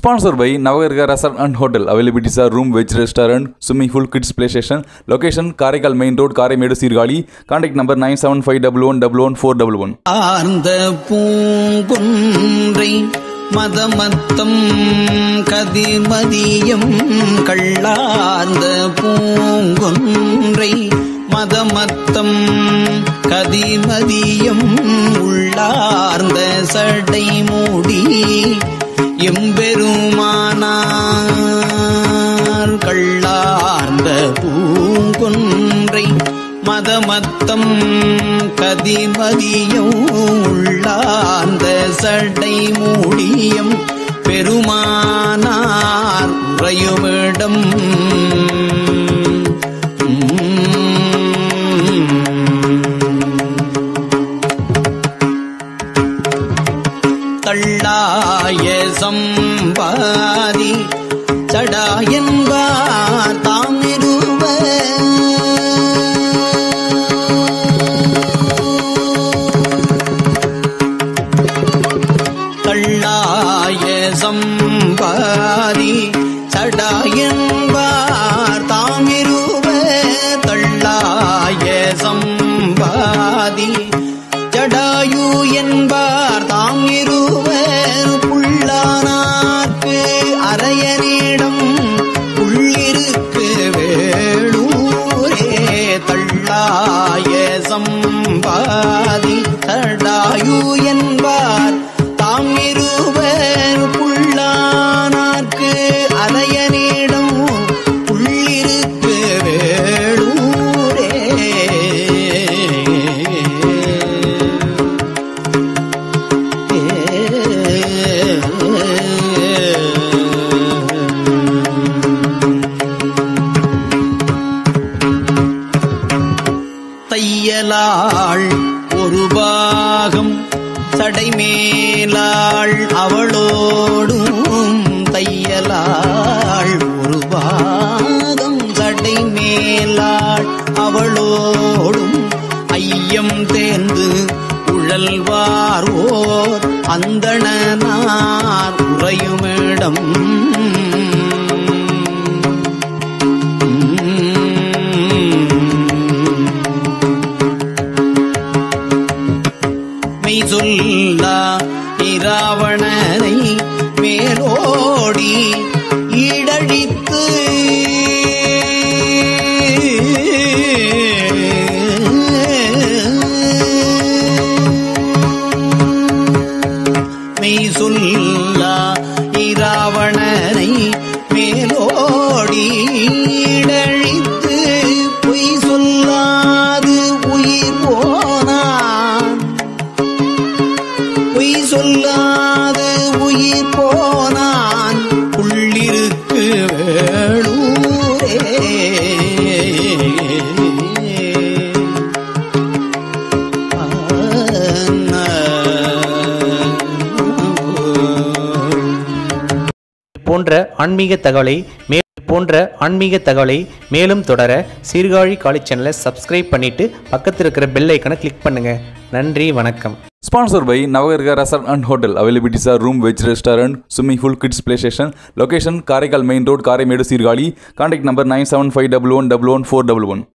Sponsored by Navagarga Resort and Hotel. Availabilities are room, veg restaurant, swimming pool, kids play station. Location Karaikal Main Road, Karamedu, Sirgali. Contact number 9751111411. ஆர்ந்த பூங்குன்றை மதமத்தம் கதிர்மதியம் கள்ளார்ந்த பூங்குன்றை மதமத்தம் கதிர்மதியம் உள்ளார்ந்த சடை மூடி எம்பெருமானார் கள்ளார்ந்த பூங்குன்றை மதமத்தம் கதிமதியம் உள்ளார்ந்த சடை மூடியம் பெருமானார் உறையுமிடம் தள்ளாய சம்பாதி சடாயன்பார் தாம் தள்ளாய சம்பாதி சடாயன்பார் தாமிருவ தள்ளாய சம்பாதி ஜடாயு என்பார் தாமிருவ புள்ளானார்க்கு அரையனிடம் உள்ளிருக்கு வேளூரே தள்ளாய சம்பாதி ஜடாயு என்பார் தாமிருவர் புள்ளானார்க்கு அரையனிடம் உள்ளிருக்கு வேளூரே தையலாள் ஒரு பாகம் சடைமேலாள் அவளோடும் தையலாள் ஒரு பாகம் சடைமேலாள் அவளோடும் ஐயம் தேர்ந்து உழல்வார் ஓர் அந்தணனார் உறையுமிடம் சொல்லா இராவணனை மேலோடி ஈடழித்து மெய் சொல்லா இராவணனை மேலோடி ஈடழித்து பொய் சொல்லாது உயிர் போனான் பொய் சொல்லாது உயிர் போனான் உள்ளிருக்கு வேளூரே போன்ற ஆன்மீக தகவலை மேலும் தொடர சீர்காழி காலேஜ் சேனலை சப்ஸ்கிரைப் பண்ணிட்டு பக்கத்தில் இருக்கிற பெல் ஐக்கனை கிளிக் பண்ணுங்க. நன்றி, வணக்கம். Sponsored by Navagarga Resort and Hotel. Availabilities are room, veg restaurant, swimming pool, kids play station. Location Karaikal Main Road, Karamedu, Sirgali. Contact number 9751111411.